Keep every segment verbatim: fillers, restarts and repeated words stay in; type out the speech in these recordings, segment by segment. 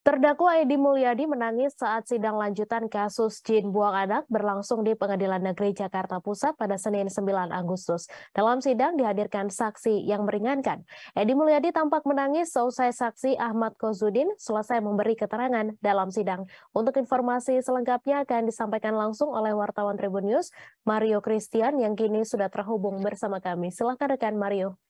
Terdakwa Edi Mulyadi menangis saat sidang lanjutan kasus Jin buang anak berlangsung di Pengadilan Negeri Jakarta Pusat pada Senin sembilan Agustus. Dalam sidang dihadirkan saksi yang meringankan. Edi Mulyadi tampak menangis seusai saksi Ahmad Kozudin selesai memberi keterangan dalam sidang. Untuk informasi selengkapnya akan disampaikan langsung oleh wartawan Tribun News, Mario Christian yang kini sudah terhubung bersama kami. Silakan rekan Mario.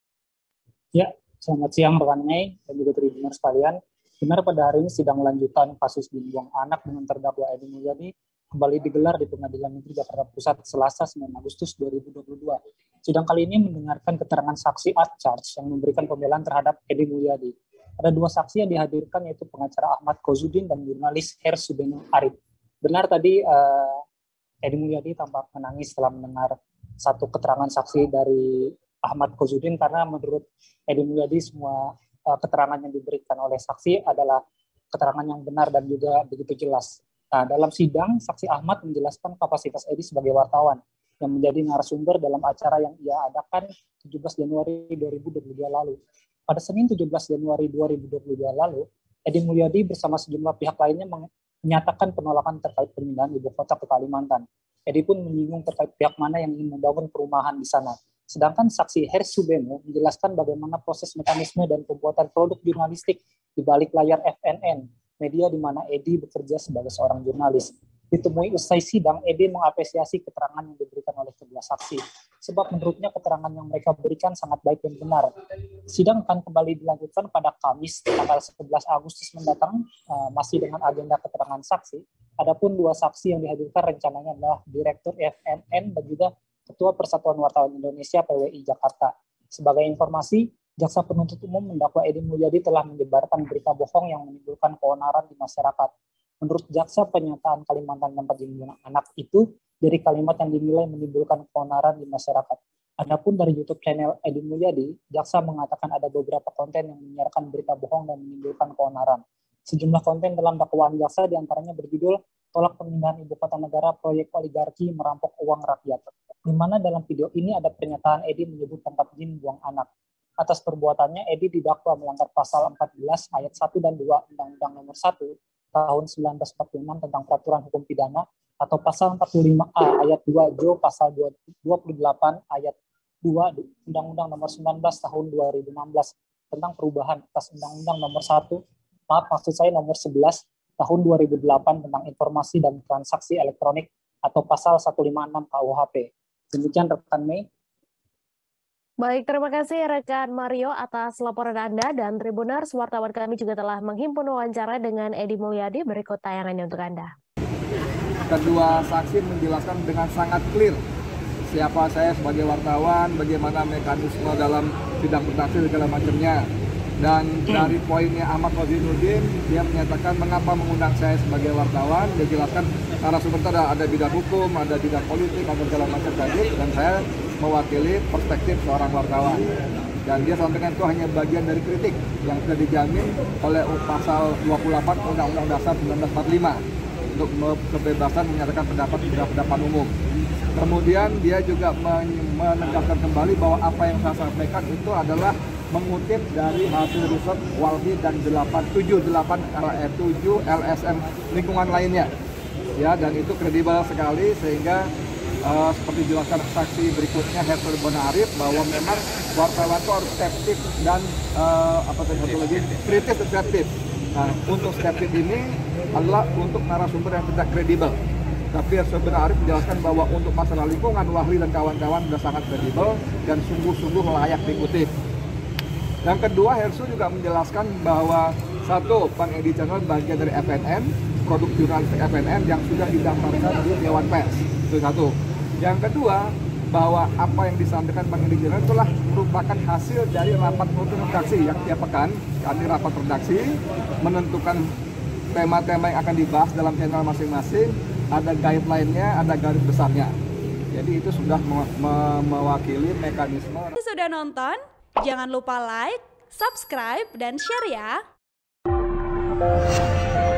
Ya, selamat siang rekan Mei dan juga Tribuners sekalian. Benar pada hari ini sidang lanjutan kasus buang anak dengan terdakwa Edi Mulyadi kembali digelar di Pengadilan Negeri Jakarta Pusat Selasa sembilan Agustus dua ribu dua puluh dua. Sidang kali ini mendengarkan keterangan saksi ad charge yang memberikan pembelaan terhadap Edi Mulyadi. Ada dua saksi yang dihadirkan yaitu pengacara Ahmad Kozudin dan jurnalis Hersubeno Arif. Benar tadi uh, Edi Mulyadi tampak menangis setelah mendengar satu keterangan saksi dari Ahmad Kozudin karena menurut Edi Mulyadi semua uh, keterangan yang diberikan oleh saksi adalah keterangan yang benar dan juga begitu jelas. Nah, dalam sidang, saksi Ahmad menjelaskan kapasitas Edi sebagai wartawan yang menjadi narasumber dalam acara yang ia adakan tujuh belas Januari dua ribu dua puluh dua lalu. Pada Senin tujuh belas Januari dua ribu dua puluh dua lalu, Edi Mulyadi bersama sejumlah pihak lainnya menyatakan penolakan terkait pemindahan ibu kota ke Kalimantan. Edi pun menyinggung terkait pihak mana yang ingin membangun perumahan di sana. Sedangkan saksi Hersubeno menjelaskan bagaimana proses mekanisme dan pembuatan produk jurnalistik di balik layar F N N, media di mana Edi bekerja sebagai seorang jurnalis. Ditemui usai sidang, Edi mengapresiasi keterangan yang diberikan oleh kedua saksi, sebab menurutnya keterangan yang mereka berikan sangat baik dan benar. Sidang akan kembali dilanjutkan pada Kamis, tanggal sebelas Agustus mendatang, uh, masih dengan agenda keterangan saksi. Adapun dua saksi yang dihadirkan rencananya adalah Direktur F N N dan juga Ketua Persatuan Wartawan Indonesia P W I Jakarta. Sebagai informasi, Jaksa Penuntut Umum mendakwa Edi Mulyadi telah menyebarkan berita bohong yang menimbulkan keonaran di masyarakat. Menurut Jaksa, pernyataan Kalimantan tempat buang anak itu dari kalimat yang dinilai menimbulkan keonaran di masyarakat. Adapun dari YouTube channel Edi Mulyadi, Jaksa mengatakan ada beberapa konten yang menyiarkan berita bohong dan menimbulkan keonaran. Sejumlah konten dalam dakwaan Jaksa diantaranya berjudul Tolak Pemindahan Ibu Kota Negara Proyek Oligarki Merampok Uang Rakyat, di mana dalam video ini ada pernyataan Edi menyebut tempat jin buang anak. Atas perbuatannya, Edi didakwa melanggar pasal empat belas ayat satu dan dua Undang-Undang Nomor satu tahun seribu sembilan ratus empat puluh enam tentang Peraturan Hukum Pidana atau pasal empat puluh lima A ayat dua Jo pasal dua puluh delapan ayat dua Undang-Undang Nomor sembilan belas tahun dua ribu enam belas tentang perubahan atas Undang-Undang Nomor satu, maaf maksud saya Nomor sebelas tahun dua ribu delapan tentang informasi dan transaksi elektronik atau pasal seratus lima puluh enam K U H P. Demikian rekan Mei. Baik, terima kasih rekan Mario atas laporan Anda, dan Tribuners, wartawan kami juga telah menghimpun wawancara dengan Edi Mulyadi. Berikut tayangannya untuk Anda. Kedua saksi menjelaskan dengan sangat clear siapa saya sebagai wartawan, bagaimana mekanisme dalam sidang redaksi segala macamnya. Dan dari poinnya Ahmad Kozudin, dia menyatakan mengapa mengundang saya sebagai wartawan. Dia jelaskan narasumber ada, ada bidang hukum, ada bidang politik, ada segala macam tadi, dan saya mewakili perspektif seorang wartawan. Dan dia sampaikan itu hanya bagian dari kritik yang sudah dijamin oleh pasal dua puluh delapan Undang-Undang Dasar seribu sembilan ratus empat puluh lima untuk kebebasan menyatakan pendapat di pendapat umum. Kemudian dia juga menegaskan kembali bahwa apa yang saya sampaikan itu adalah mengutip dari hasil riset Walhi dan delapan tujuh delapan tujuh L S M lingkungan lainnya. Ya, dan itu kredibel sekali sehingga uh, seperti dijelaskan saksi berikutnya Hersubeno Arif bahwa memang wartawan itu harus skeptis dan uh, apa tadi satu lagi kritis dan skeptis. Nah, untuk skeptis ini adalah untuk narasumber yang tidak kredibel. Tapi Hersubeno Arif menjelaskan bahwa untuk masalah lingkungan, Wahli dan kawan-kawan sudah sangat kredibel dan sungguh-sungguh layak dikutip. Yang kedua, Hersu juga menjelaskan bahwa satu, Bang Edi Channel bagian dari F N N, produk jurnalistik F N N yang sudah didaftarkan di Dewan Pers. Itu satu. Yang kedua, bahwa apa yang disampaikan Bang Edi Channel itulah merupakan hasil dari rapat redaksi yang tiap pekan kami rapat redaksi menentukan tema-tema yang akan dibahas dalam channel masing-masing, ada guideline-nya, ada garis besarnya. Jadi itu sudah me me mewakili mekanisme. Sudah nonton? Jangan lupa like, subscribe, dan share ya!